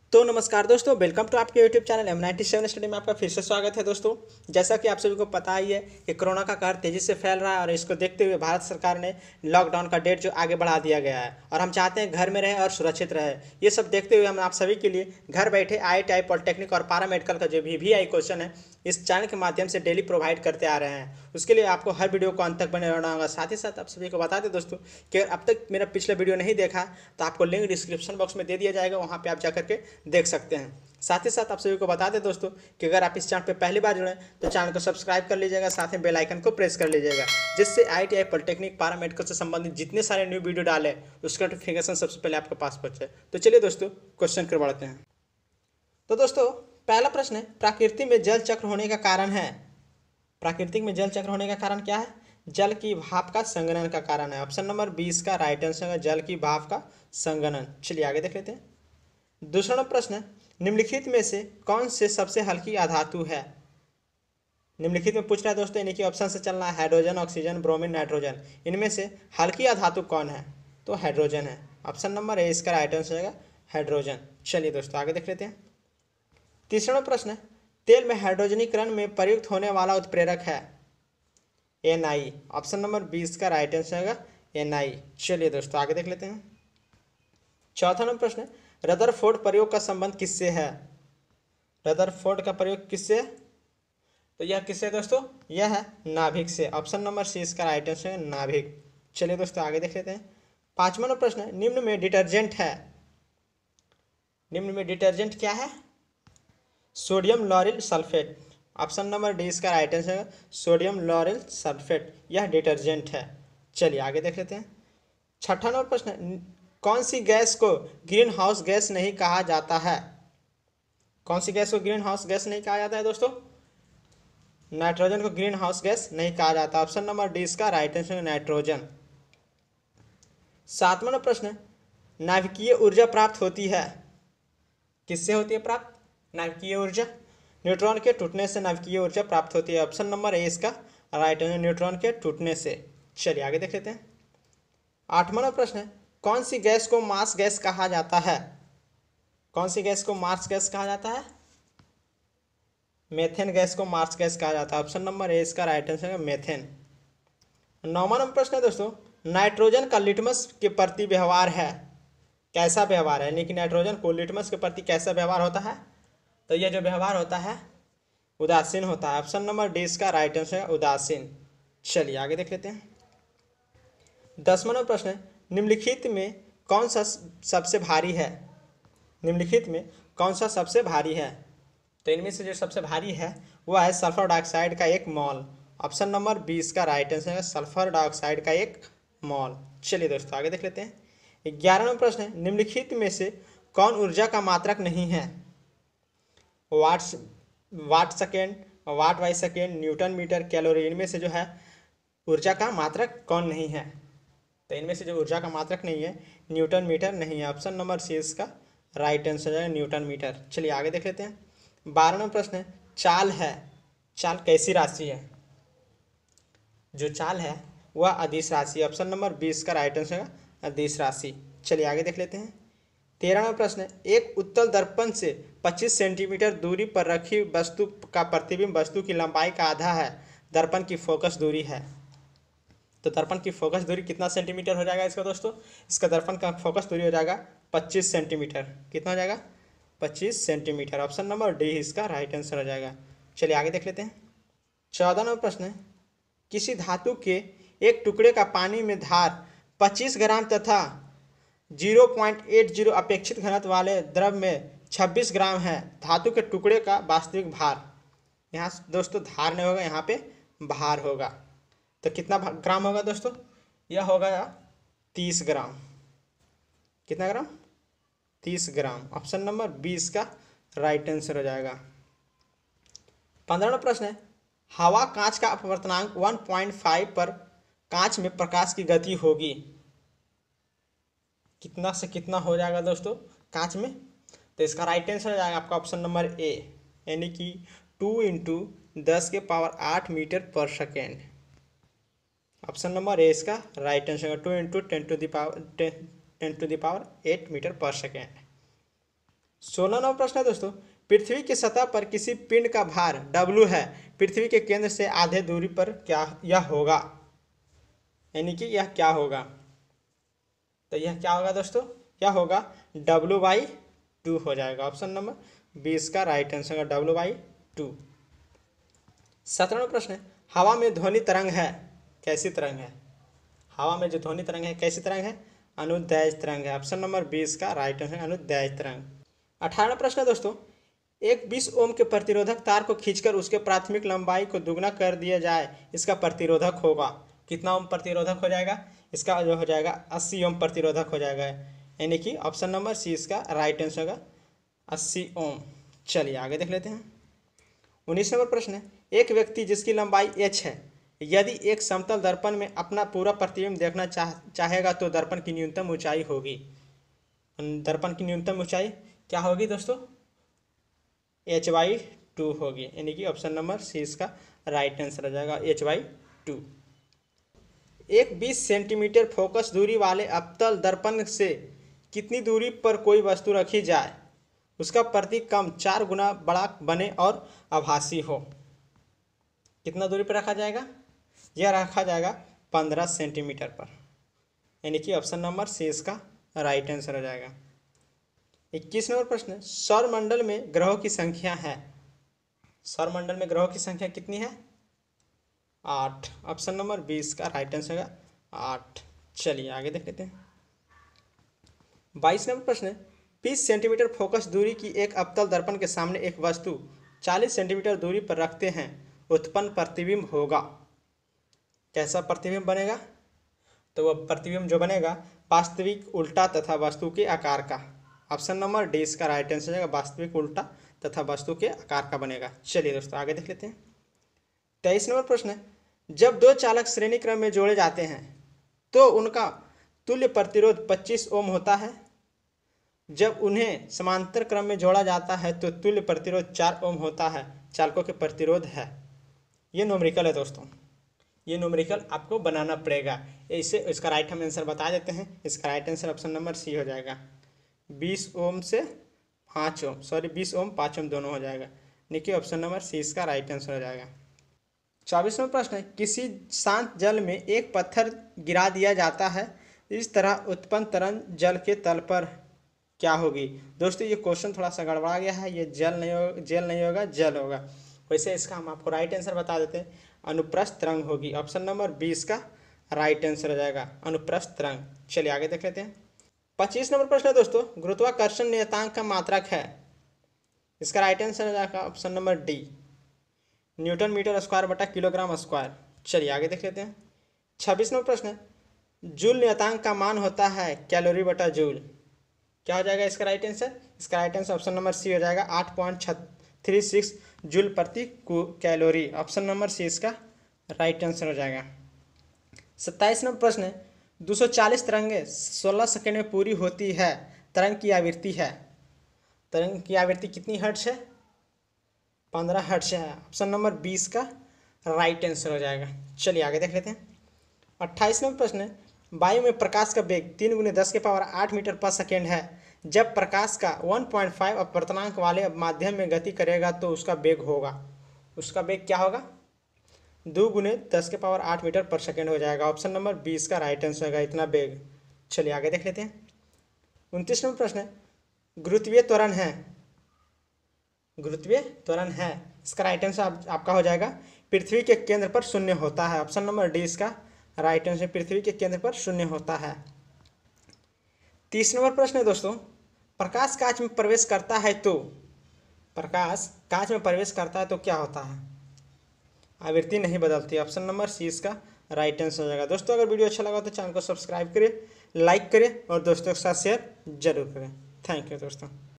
तो नमस्कार दोस्तों, वेलकम टू आपके यूट्यूब चैनल M97 स्टडी में आपका फिर से स्वागत है। दोस्तों, जैसा कि आप सभी को पता ही है कि कोरोना का कहर तेजी से फैल रहा है और इसको देखते हुए भारत सरकार ने लॉकडाउन का डेट जो आगे बढ़ा दिया गया है और हम चाहते हैं घर में रहें और सुरक्षित रहे। ये सब देखते हुए हम आप सभी के लिए घर बैठे IIT पॉलिटेक्निक और पारा मेडिकल का जो VVI क्वेश्चन है इस चैनल के माध्यम से डेली प्रोवाइड करते आ रहे हैं। उसके लिए आपको हर वीडियो को अंत तक बने रहना होगा। साथ ही साथ आप सभी को बता दें दोस्तों कि अगर अब तक मेरा पिछला वीडियो नहीं देखा तो आपको लिंक डिस्क्रिप्शन बॉक्स में दे दिया जाएगा, वहाँ पे आप जाकर के देख सकते हैं। साथ ही साथ आप सभी को बता दें दोस्तों कि अगर आप इस चैनल पे पहली बार जुड़े तो चैनल को सब्सक्राइब कर लीजिएगा, साथ में बेल आइकन को प्रेस कर लीजिएगा, जिससे IIT पॉलिटेक्निक पारा मेडिकल से संबंधित जितने सारे न्यू वीडियो डाले उसका नोटिफिकेशन सबसे पहले आपके पास पहुंचे। तो चलिए दोस्तों क्वेश्चन कर बढ़ते हैं। तो दोस्तों पहला प्रश्न है, प्रकृति में जल चक्र होने का कारण है। प्राकृतिक में जल चक्र होने का कारण क्या है? जल की भाप का संघनन का कारण है। ऑप्शन नंबर 20 का राइट आंसर है जल की भाप का संघनन। चलिए आगे देख लेते हैं। दूसरा प्रश्न है, निम्नलिखित में से कौन से सबसे हल्की अधातु है? निम्नलिखित में पूछ रहा है दोस्तों, इन्हीं के ऑप्शन से चलना है, हाइड्रोजन, ऑक्सीजन, ब्रोमीन, नाइट्रोजन। इनमें से हल्की अधातु कौन है? तो हाइड्रोजन है। ऑप्शन नंबर ए इसका राइट आंसर है हाइड्रोजन। चलिए दोस्तों आगे देख लेते हैं। तीसरा प्रश्न है, तेल में हाइड्रोजनीकरण में प्रयुक्त होने वाला उत्प्रेरक है Na। ऑप्शन नंबर 20 का राइट आंसर है Na। चलिए दोस्तों आगे देख लेते हैं। चौथा नंबर प्रश्न है, रदरफोर्ड प्रयोग का संबंध किससे है? रदरफोर्ड का प्रयोग किससे है? तो यह किससे है दोस्तों? यह है नाभिक से। ऑप्शन नंबर सी इसका राइट आंसर है नाभिक। चलिए दोस्तों आगे देख लेते हैं। पांचवा नंबर प्रश्न है, निम्न में डिटर्जेंट है। निम्न में डिटर्जेंट क्या है? Sodium lauryl sulphate. Option number D इसका राइट आंसर है सोडियम लॉरिल सल्फेट, यह डिटर्जेंट है। चलिए आगे देख लेते हैं। छठा नंबर प्रश्न है, कौन सी गैस को ग्रीन हाउस गैस नहीं कहा जाता है? कौन सी गैस को ग्रीन हाउस गैस नहीं कहा जाता है दोस्तों? नाइट्रोजन को ग्रीन हाउस गैस नहीं कहा जाता। ऑप्शन नंबर डी इसका राइट आंसर है नाइट्रोजन। सातवां नंबर प्रश्न है, नाभिकीय ऊर्जा प्राप्त होती है। किससे होती है प्राप्त नाभिकीय ऊर्जा? न्यूट्रॉन के टूटने से नाभिकीय ऊर्जा प्राप्त होती है। ऑप्शन नंबर ए इसका राइट आंसर न्यूट्रॉन के टूटने से। चलिए आगे देख लेते हैं। आठवां नंबर प्रश्न है, कौन सी गैस को मार्स गैस कहा जाता है? कौन सी गैस को मार्स गैस कहा जाता है? मेथेन गैस को मार्स गैस कहा जाता है। ऑप्शन नंबर ए इसका राइट आंसर है मेथेन। नौवां नंबर प्रश्न है दोस्तों, नाइट्रोजन का लिटमस के प्रति व्यवहार है। कैसा व्यवहार है? यानी कि नाइट्रोजन को लिटमस के प्रति कैसा व्यवहार होता है? तो यह जो व्यवहार होता है उदासीन होता है। ऑप्शन नंबर डी इसका राइट आंसर है उदासीन। चलिए आगे देख लेते हैं। 10वां नंबर प्रश्न है, निम्नलिखित में कौन सा सबसे भारी है? निम्नलिखित में कौन सा सबसे भारी है? तो इनमें से जो सबसे भारी है वह है सल्फर डाइऑक्साइड का 1 मोल। ऑप्शन नंबर 20 का राइट आंसर है सल्फर डाइऑक्साइड का 1 मोल। चलिए दोस्तों आगे देख लेते हैं। 11वां प्रश्न है, निम्नलिखित में से कौन ऊर्जा का मात्रक नहीं है? Watt second, watt by second, newton metre, calorie. इनमें से जो है ऊर्जा का मात्रक कौन नहीं है? तो इनमें से जो ऊर्जा का मात्रक नहीं है न्यूटन मीटर नहीं है। ऑप्शन नंबर सी इसका राइट आंसर है न्यूटन मीटर। चलिए आगे देख लेते हैं। 12वां प्रश्न है, चाल है। चाल कैसी राशि है? जो चाल है वह अदिश राशि। ऑप्शन नंबर 20 का राइट आंसर है अदिश राशि। चलिए आगे देख लेते हैं। 13वां प्रश्न है, एक उत्तल दर्पण से 25 सेंटीमीटर दूरी पर रखी वस्तु का प्रतिबिंब वस्तु की लंबाई का आधा है, दर्पण की फोकस दूरी है। तो दर्पण की फोकस दूरी कितना सेंटीमीटर हो जाएगा इसका दोस्तों? इसका दर्पण का फोकस दूरी हो जाएगा 25 सेंटीमीटर। कितना हो जाएगा? 25 सेंटीमीटर। ऑप्शन नंबर डी इसका राइट आंसर हो जाएगा। चलिए आगे देख लेते हैं। 14वां नंबर प्रश्न है, किसी धातु के एक टुकड़े का पानी में धार 25 ग्राम तथा 0.80 अपेक्षित घनत्व वाले द्रव में 26 ग्राम है, धातु के टुकड़े का वास्तविक भार। यहाँ दोस्तों धार नहीं होगा, यहाँ पे भार होगा। तो कितना ग्राम होगा दोस्तों? यह होगा 30 ग्राम। कितना ग्राम? 30 ग्राम। ऑप्शन नंबर 20 का राइट आंसर हो जाएगा। 15वां प्रश्न है, हवा कांच का अपवर्तनांक 1.5 पर कांच में प्रकाश की गति होगी। कितना से कितना हो जाएगा दोस्तों कांच में? तो इसका राइट आंसर हो जाएगा आपका ऑप्शन नंबर ए, यानी कि 2 into 10⁸ metre per second. Option number A इसका राइट आंसर है 2 into 10 to the power 8 metre per second. 16 number प्रश्न है दोस्तों, पृथ्वी की सतह पर किसी पिंड का भार W है, पृथ्वी के केंद्र से आधे दूरी पर क्या यह होगा, यानी कि यह क्या होगा। तो यह क्या होगा दोस्तों, यह होगा W/2 हो जाएगा। ऑप्शन नंबर 20 का राइट आंसर होगा W/2। 17वां प्रश्न है, हवा में ध्वनि तरंग है, कैसी तरंग है। हवा में जो ध्वनि तरंग है कैसी तरंग है, अनुदैर्ध्य तरंग है। ऑप्शन नंबर 20 का राइट आंसर अनुदैर्ध्य तरंग। 18वां प्रश्न है दोस्तों, एक 20 ओम के प्रतिरोधक तार को खींचकर उसके प्राथमिक लंबाई को दुगना कर दिया जाए, इसका प्रतिरोधक होगा। कितना ओम प्रतिरोधक हो जाएगा, इसका जो हो जाएगा 80 ओम प्रतिरोधक हो जाएगा, यानी कि ऑप्शन नंबर सी इसका राइट आंसर होगा 80 ओम। चलिए आगे देख लेते हैं। 19 नंबर प्रश्न है, एक व्यक्ति जिसकी लंबाई h है, यदि एक समतल दर्पण में अपना पूरा प्रतिबिंब देखना चाहेगा तो दर्पण की न्यूनतम ऊंचाई होगी। दर्पण की न्यूनतम ऊंचाई क्या होगी दोस्तों, h/2 होगी, यानी कि ऑप्शन नंबर सी इसका राइट आंसर हो जाएगा h/2। एक 20 सेंटीमीटर फोकस दूरी वाले अवतल दर्पण से कितनी दूरी पर कोई वस्तु रखी जाए, उसका प्रतिबिंब 4 गुना बड़ा बने और आभासी हो। कितना दूरी पर रखा जाएगा, यह रखा जाएगा 15 सेंटीमीटर पर, यानी कि ऑप्शन नंबर सी इसका राइट आंसर हो जाएगा। 21 नंबर प्रश्न, सौरमंडल में ग्रहों की संख्या है, सौरमंडल में ग्रहों की संख्या कितनी है, 8। ऑप्शन नंबर 20 का राइट आंसर होगा 8। चलिए आगे देख लेते हैं। 22 नंबर प्रश्न, 20 सेंटीमीटर फोकस दूरी की एक अवतल दर्पण के सामने एक वस्तु 40 सेंटीमीटर दूरी पर रखते हैं, उत्पन्न प्रतिबिंब होगा। कैसा प्रतिबिंब बनेगा, तो वह प्रतिबिंब जो बनेगा वास्तविक उल्टा तथा वस्तु के आकार का। ऑप्शन नंबर डी इसका राइट आंसर है, वास्तविक उल्टा तथा वस्तु के आकार का बनेगा। चलिए दोस्तों आगे देख लेते हैं। 23 नंबर प्रश्न है, जब दो चालक श्रेणी क्रम में जोड़े जाते हैं तो उनका तुल्य प्रतिरोध 25 ओम होता है, जब उन्हें समांतर क्रम में जोड़ा जाता है तो तुल्य प्रतिरोध 4 ओम होता है। चालकों के प्रतिरोध है, ये न्यूमेरिकल है दोस्तों, ये न्यूमेरिकल आपको बनाना पड़ेगा। इसे इसका राइट हम आंसर बता देते हैं। इसका right answer option number C हो जाएगा, 20 ओम से 5 ओम, 20 ओम 5 ओम दोनों हो जाएगा, देखिए ऑप्शन नंबर सी इसका राइट आंसर हो जाएगा। 24वां प्रश्न है, किसी शांत जल में एक पत्थर गिरा दिया जाता है, इस तरह उत्पन्न तरंग जल के तल पर क्या होगी। दोस्तों ये क्वेश्चन थोड़ा सा गड़बड़ा गया है, ये जेल नहीं होगा जल होगा। वैसे इसका हम आपको राइट आंसर बता देते हैं, अनुप्रस्थ तरंग होगी। ऑप्शन नंबर 20 का राइट आंसर हो जाएगा अनुप्रस्थ तरंग। चलिए आगे देख लेते हैं। 25 नंबर प्रश्न है दोस्तों, गुरुत्वाकर्षण नियतांक का मात्रक है, इसका राइट आंसर हो जाएगा option number D, newton metre square बटा किलोग्राम स्क्वायर। चलिए आगे देख लेते हैं। 26 नंबर प्रश्न है, जूल नियतांक का मान होता है कैलोरी बटा जूल, क्या हो जाएगा इसका राइट आंसर। इसका right answer option number C हो जाएगा 8.36 जूल प्रति कैलोरी। ऑप्शन नंबर सी इसका राइट आंसर हो जाएगा। 27 नंबर प्रश्न है, 240 तरंगें 16 सेकेंड में पूरी होती है, तरंग की आवृत्ति है, तरंग की आवृत्ति कितनी हर्ट्ज है, 15 हर्ट्ज है। ऑप्शन नंबर 20 का राइट आंसर हो जाएगा। चलिए आगे देख लेते हैं। 28 नंबर प्रश्न है, वायु में प्रकाश का वेग 3 × 10⁸ मीटर पर सेकेंड है, जब प्रकाश का 1.5 अपवर्तनांक वाले माध्यम में गति करेगा तो उसका वेग होगा, उसका वेग क्या होगा, 2 × 10⁸ मीटर पर सेकेंड हो जाएगा। ऑप्शन नंबर 20 का राइट आंसर होगा इतना वेग। चलिए आगे देख लेते हैं। 29 नंबर प्रश्न है, गुरुत्वीय त्वरण है, गुरुत्वीय त्वरण है, इसका राइट आंसर आपका हो जाएगा पृथ्वी के केंद्र पर शून्य होता है। ऑप्शन नंबर डी इसका राइट आंसर पृथ्वी के केंद्र पर शून्य होता है। 30 नंबर प्रश्न है दोस्तों, प्रकाश कांच में प्रवेश करता है तो, प्रकाश कांच में प्रवेश करता है तो क्या होता है, आवृत्ति नहीं बदलती। ऑप्शन नंबर सी इसका राइट आंसर हो जाएगा। दोस्तों अगर वीडियो अच्छा लगा तो चैनल को सब्सक्राइब करें, लाइक करें और दोस्तों के साथ शेयर जरूर करें। थैंक यू दोस्तों।